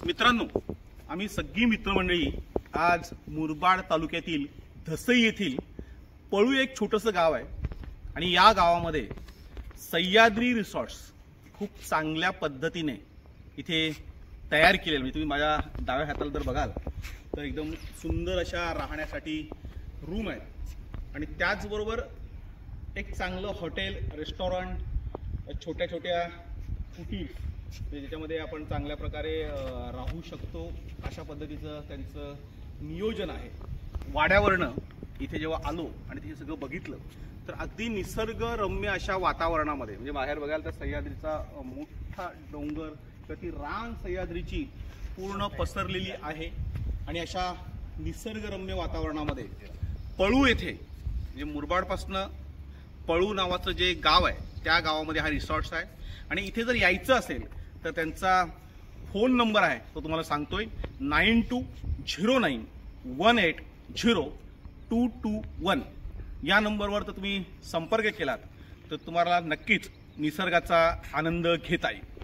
मित्रांनो, आम्ही सगळी मित्रमंडळी आज मुरबाड तालुक्यातील धसई येथील पळू एक छोटंसं गाव आहे आणि या गावामध्ये सह्याद्री रिसॉर्ट्स खूप चांगल्या पद्धतीने इथे तयार केलेलं. म्हणजे तुम्ही माझ्या डाव्या हाताला जर बघाल तर एकदम सुंदर अशा राहण्यासाठी रूम आहेत आणि त्याचबरोबर एक चांगलं हॉटेल, रेस्टॉरंट, छोट्या छोट्या कुटीज ज्याच्यामध्ये आपण चांगल्या प्रकारे राहू शकतो अशा पद्धतीचं त्यांचं नियोजन आहे. वाड्यावरनं इथे जेव्हा आलो आणि तिथे सगळं बघितलं तर अगदी निसर्गरम्य अशा वातावरणामध्ये, म्हणजे बाहेर बघाल तर सह्याद्रीचा मोठा डोंगर किंवा ती रांग सह्याद्रीची पूर्ण पसरलेली आहे आणि अशा निसर्गरम्य वातावरणामध्ये पळू येथे म्हणजे मुरबाडपासनं पळू नावाचं जे गाव आहे त्या गावामध्ये हा रिसॉर्ट्स आहे. आणि इथे जर यायचं असेल तर त्यांचा फोन नंबर आहे तो तुम्हाला सांगतोय 9209180221. या नंबरवर तर तुम्ही संपर्क केलात तर तुम्हाला नक्कीच निसर्गाचा आनंद घेता येईल.